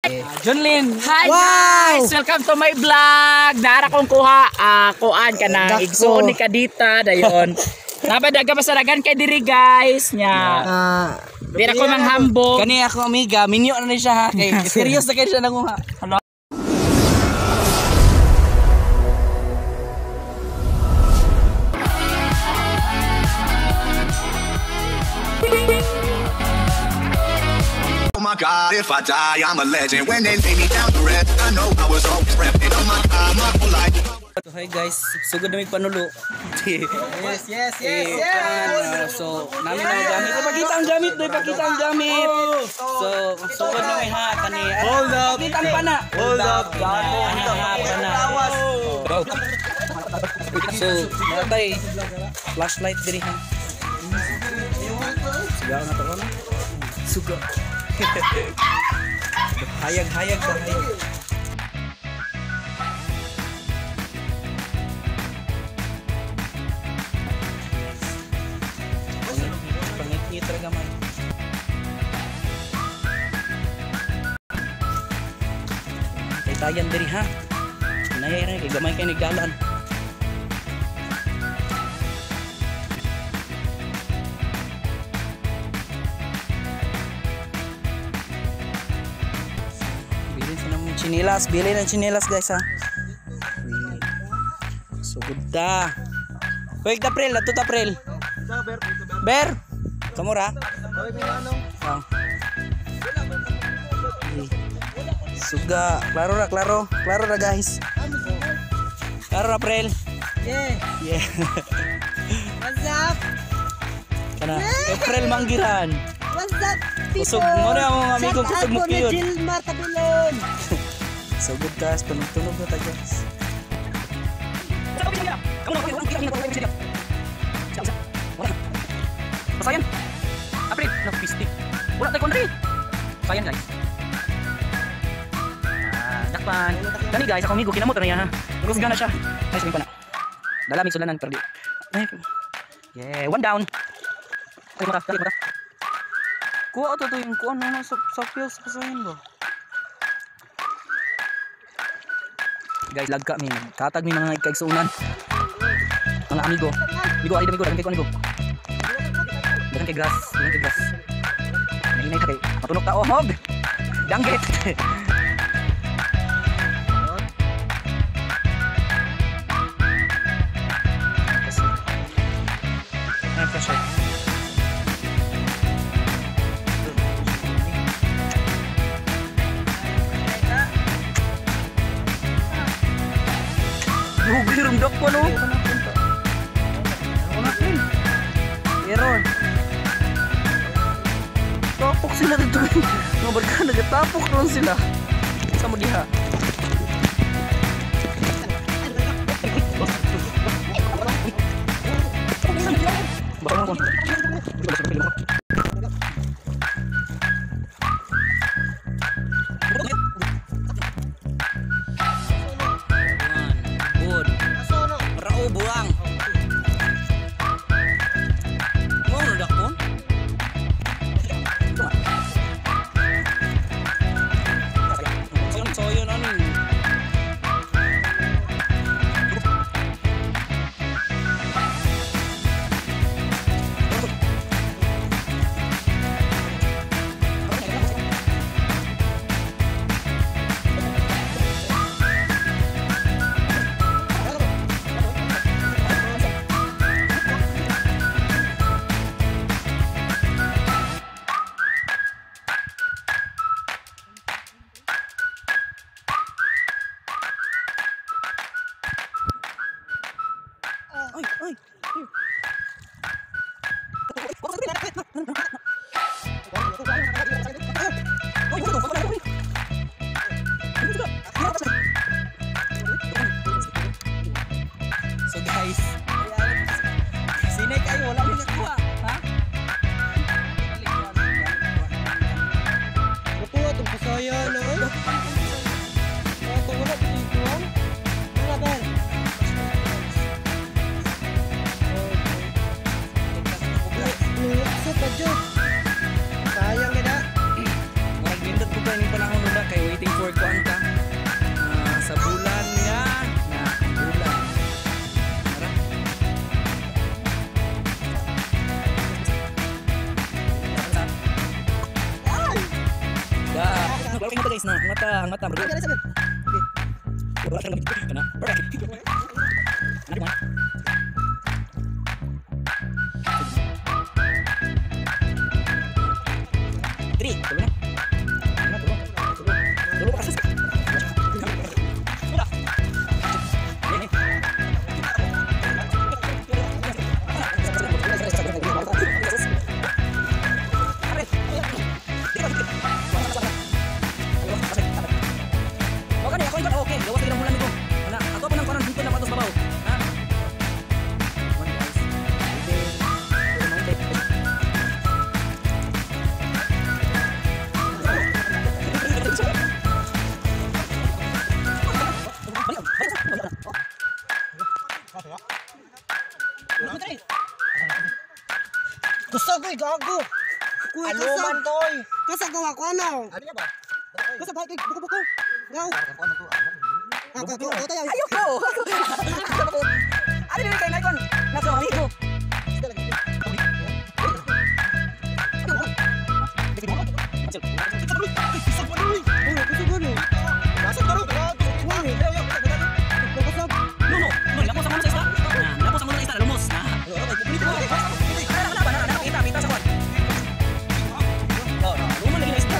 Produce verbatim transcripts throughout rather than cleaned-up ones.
Junlin, hi Wow! guys! Welcome to my vlog! Naara kong kuha, uh, kuan ka na, igsoon ni Kadita, dayon. Napadaga pasaragan kay diri guys, nya. Ah, Dira ko mang hambog. Kani ako amiga, minyo na ni siya ha. Kay serious na kay siya nanguha. Hello. Oh my God, if I die, I'm a legend. When they lay me down to rest, I know I was always repping. Oh my God, my whole life. So, hi guys, sugod na may panulo. Yes, yes, yes, Eh, yes! uh, so, namin ang gamit. Ipakita ang gamit, doy, pakita ang gamit. So, sugod na may ha, kani. Hold up! Pakita ang pana. Hold up! Ano, ha, pana. Oh. So, natay, flashlight diri ha. Suga na to na. Suga. Hayag-hayag ba hayag. Pangit-ngit talaga man. Tayan diri ha. Inayay na kay gamay kay nigdalan. Bilhin sa naman chinilas, bilhin ng chinilas guys ha. Sugod da. Wait April, atut April. Ber. Kamura? Oh. Suga, klaro na, klaro. Klaro na guys. Klaro na April. Yeah! Yeah. What's up? Kana April Manggiran. What's up, Kusog mo na ang mga amigo kusog mo yun. Jilma Tabilon! Sugod guys, tunog-tunog na ta guys. Pasayan. April, nag-pistik. Wala tayo kondri. Pasayan guys. Ah, dakpan. Kani guys, ako amigo kinamot na yan ha. Rusga na siya. Ay, sabihin pa na. Dalamig sulanan perdi. Ay. Yeah, one down. Ay, mata, dali mata. Kuha ito ito yung kuha na sa, sa pills pasayan ba? Guys, lagka mi. Tatag mi mga ikaigsuunan. Mga amigo. Amigo, ay amigo, dagan kay ko amigo. Dagan kay grass, dagan kay grass. Nainay ka kay matunok ta oh, hog. Danggit. Ay, fresh out. Bugir ang dok po no. Error. Tapok sila dito. Mga barka nagatapok lang sila. Sama diha. Baka mo. Good. Rao buang. Mau redak pun. Soyo na ning. Ay, ay. So guys, sini kayo wala nang nakuha, ha? Nakuha itong pasaya, no? Ito, wala ito dito, ha? Wala ba? Nungakso pa, Diyos. Sayang, gina. Murag nindot ko ba yung panahon nila kay wait Wala kang mata guys na. Ang mata, ang mata. Bro. Kaya sabi. Wala kang mata. Kana. Perfect. Ano ba? Three. Tulo na. Tulo, tulo. Tulo. Tulo pa kasi. Tulo. Ini. Okay, gawas lagi ng bulan nito. Wala, ato pa nang kanan dito na patos babaw. Ha? Come on guys. Okay. Gusto ko gago. Kuy Aluman toy. Kasa gawa ko ano? Ano ba? Kasa ba kay buko-buko. Gaw. Ako ko ko tayo. Ayoko. Ano yung kay Nikon? Nasa amigo. No, no. No, lapos ang muna sa isla. Nah, lapos ang muna sa isla, lumos. Nah. Ano na ba na? Nakita, pita sa kwan. Oh, no. Luman lagi na isla.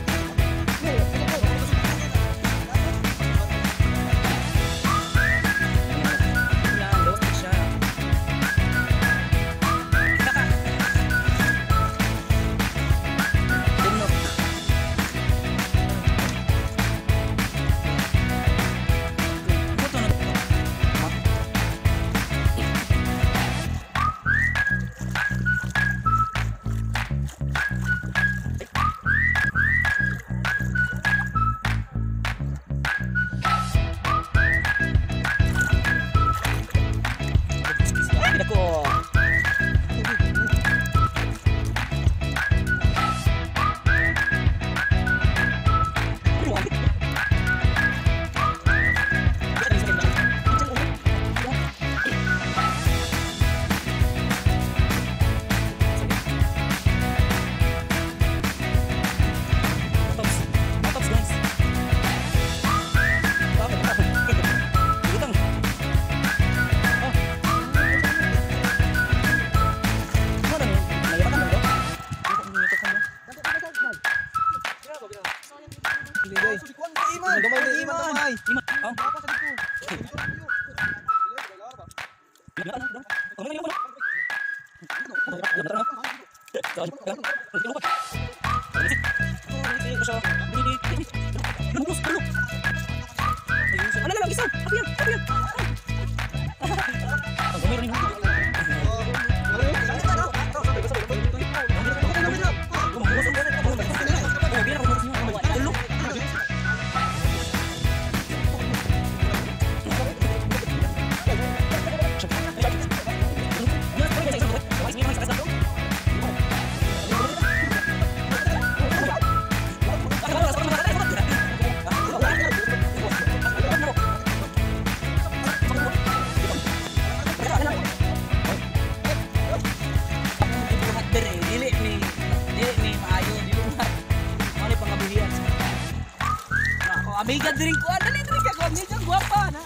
Amiga drink ko, dali drink ako, amiga guwapa na.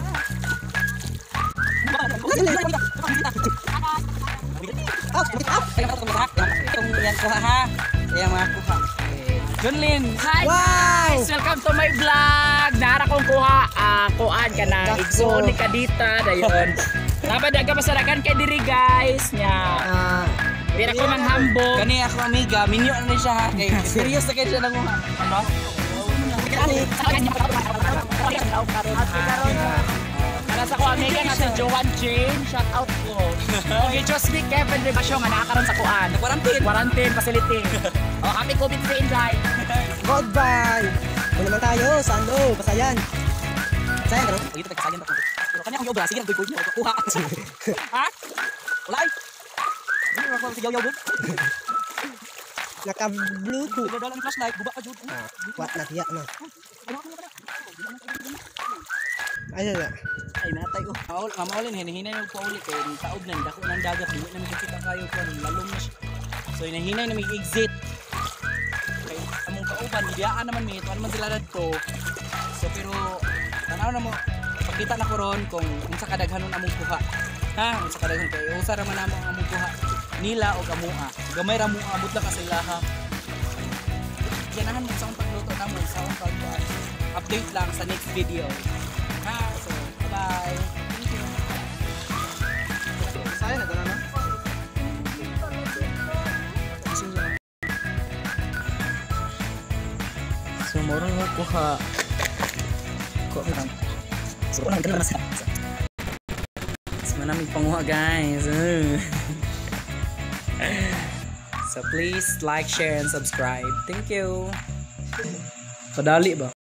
Yung yan ko ha. Yang mga kuha. Junlin. Hi guys! Welcome to my vlog! Nara kong kuha, ah, kuan ka na, igso ni Kadita, dayon. Napadaga pasaragan kay diri guys, nya. Ah, Pira ko mang hambog. Kani ako amiga, minyo na ni siya ha. Kay serious na kayo siya nang mga. Ano? Nasa ko amiga nga si Joan Jane, shout out ko. Okay, just me Kevin Rebasyo nga nakakaroon sa kuan. Quarantine. Quarantine facility. Oh, happy COVID free inside. goodbye. Muna naman tayo, Sando, Pasayan. Pasayan, ano? Oh, ito tagkasayan pa ko. Pero kanya akong yobra, sige lang kuy-kuy niyo. Kuha. Ha? Wala ay. Hindi mo ako sigaw-yaw doon. Naka-bluetooth. Ito dalang flashlight, buba ka jud. What na tiyak na. Ayun na. Ay natay oh. Maul, mamaulin hinahinay mo pa uli kay taob nan dako nang dagat dili na makikita kayo ko lalom na siya. So hinahinay na mig exit. Kay among kauban uban biyaan naman mi tuan man sila dadto. So pero tanaw na mo pakita na ko ron kung unsa kadaghanon among kuha. Ha, unsa kadaghan kay usa ra man namo ang among kuha nila o gamua. Gamay ra mo abot lang ka sila ha. Ganahan mo sa akong pagluto namo sa akong pag update lang sa next video. Ha, so bye. Thank you. Saya na gano'n na. So morong mo kuha. Kuha lang. So lang kita mas. So manamig panguha guys. So please like, share and subscribe. Thank you. Padali ba?